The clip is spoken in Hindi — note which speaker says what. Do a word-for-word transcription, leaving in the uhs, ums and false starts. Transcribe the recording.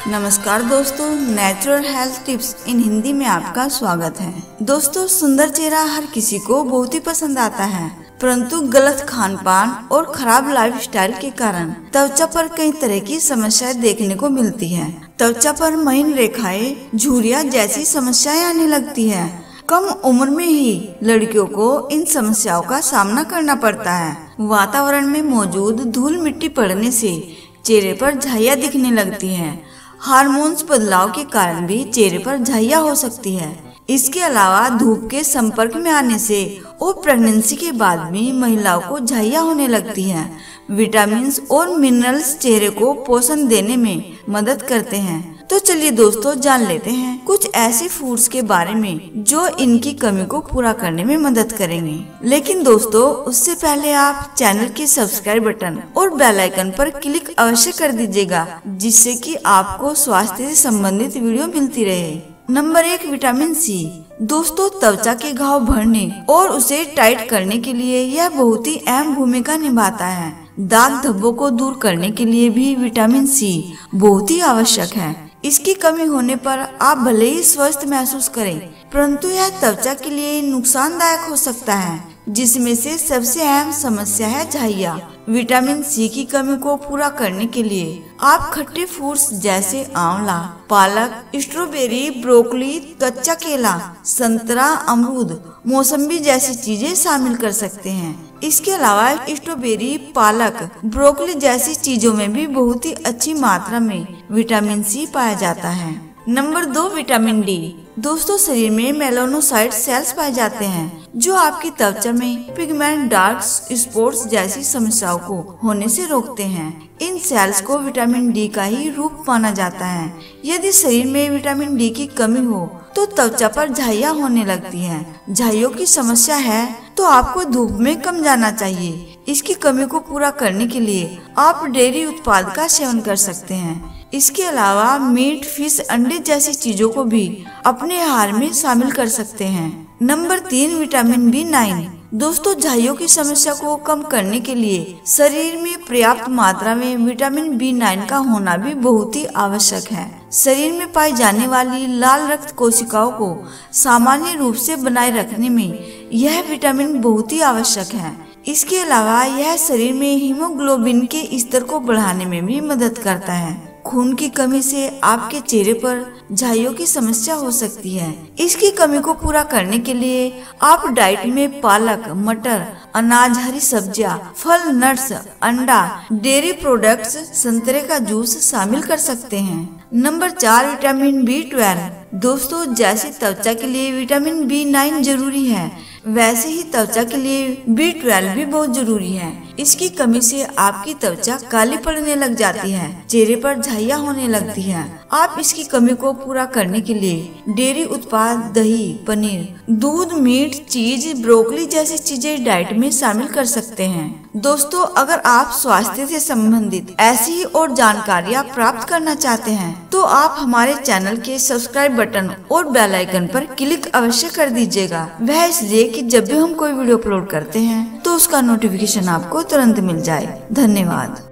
Speaker 1: नमस्कार दोस्तों, natural health tips in Hindi में आपका स्वागत है। दोस्तों, सुंदर चेहरा हर किसी को बहुत ही पसंद आता है, परंतु गलत खान पान और खराब लाइफस्टाइल के कारण त्वचा पर कई तरह की समस्याएं देखने को मिलती है। त्वचा पर महीन रेखाएं, झुर्रियां जैसी समस्याएं आने लगती है। कम उम्र में ही लड़कियों को इन समस्याओं का सामना करना पड़ता है। वातावरण में मौजूद धूल मिट्टी पड़ने से चेहरे पर झाइयाँ दिखने लगती हैं। हार्मोन्स बदलाव के कारण भी चेहरे पर झाइयाँ हो सकती है। इसके अलावा धूप के संपर्क में आने से और प्रेगनेंसी के बाद भी महिलाओं को झाइयाँ होने लगती हैं। विटामिन और मिनरल्स चेहरे को पोषण देने में मदद करते हैं। तो चलिए दोस्तों, जान लेते हैं कुछ ऐसे फूड्स के बारे में जो इनकी कमी को पूरा करने में मदद करेंगे। लेकिन दोस्तों, उससे पहले आप चैनल के सब्सक्राइब बटन और बेल आइकन पर क्लिक अवश्य कर दीजिएगा, जिससे कि आपको स्वास्थ्य से संबंधित वीडियो मिलती रहे। नंबर एक, विटामिन सी। दोस्तों, त्वचा के घाव भरने और उसे टाइट करने के लिए यह बहुत ही अहम भूमिका निभाता है। दाग धब्बों को दूर करने के लिए भी विटामिन सी बहुत ही आवश्यक है। इसकी कमी होने पर आप भले ही स्वस्थ महसूस करें, परंतु यह त्वचा के लिए नुकसानदायक हो सकता है, जिसमें से सबसे अहम समस्या है झाइयाँ। विटामिन सी की कमी को पूरा करने के लिए आप खट्टे फूड्स जैसे आंवला, पालक, स्ट्रॉबेरी, ब्रोकली, कच्चा केला, संतरा, अमरूद, मौसम्बी जैसी चीजें शामिल कर सकते हैं। इसके अलावा स्ट्रॉबेरी, पालक, ब्रोकली जैसी चीजों में भी बहुत ही अच्छी मात्रा में विटामिन सी पाया जाता है। नंबर दो, विटामिन डी। दोस्तों, शरीर में मेलानोसाइट सेल्स पाए जाते हैं जो आपकी त्वचा में पिगमेंट, डार्क स्पॉट्स जैसी समस्याओं को होने से रोकते हैं। इन सेल्स को विटामिन डी का ही रूप माना जाता है। यदि शरीर में विटामिन डी की कमी हो तो त्वचा पर झाइयाँ होने लगती हैं। झाइयों की समस्या है तो आपको धूप में कम जाना चाहिए। इसकी कमी को पूरा करने के लिए आप डेयरी उत्पाद का सेवन कर सकते हैं। इसके अलावा मीट, फिश, अंडे जैसी चीजों को भी अपने आहार में शामिल कर सकते हैं। नंबर तीन, विटामिन बी नाइन। दोस्तों, झाइयों की समस्या को कम करने के लिए शरीर में पर्याप्त मात्रा में विटामिन बी नाइन का होना भी बहुत ही आवश्यक है। शरीर में पाई जाने वाली लाल रक्त कोशिकाओं को सामान्य रूप से बनाए रखने में यह विटामिन बहुत ही आवश्यक है। इसके अलावा यह शरीर में हीमोग्लोबिन के स्तर को बढ़ाने में भी मदद करता है। खून की कमी से आपके चेहरे पर झाइयों की समस्या हो सकती है। इसकी कमी को पूरा करने के लिए आप डाइट में पालक, मटर, अनाज, हरी सब्जियां, फल, नट्स, अंडा, डेयरी प्रोडक्ट्स, संतरे का जूस शामिल कर सकते हैं। नंबर चार, विटामिन बी ट्वेल्व। दोस्तों, जैसे त्वचा के लिए विटामिन बी नाइन जरूरी है, वैसे ही त्वचा के लिए बी ट्वेल्व भी बहुत जरूरी है। इसकी कमी से आपकी त्वचा काली पड़ने लग जाती है, चेहरे पर झाइयाँ होने लगती है। आप इसकी कमी को पूरा करने के लिए डेयरी उत्पाद, दही, पनीर, दूध, मीट, चीज, ब्रोकली जैसी चीजें डाइट में शामिल कर सकते हैं। दोस्तों, अगर आप स्वास्थ्य से संबंधित ऐसी ही और जानकारियाँ प्राप्त करना चाहते हैं तो आप हमारे चैनल के सब्सक्राइब बटन और बेल आइकन पर क्लिक अवश्य कर दीजिएगा। वह इसलिए कि जब भी हम कोई वीडियो अपलोड करते हैं तो उसका नोटिफिकेशन आपको तुरंत मिल जाए। धन्यवाद।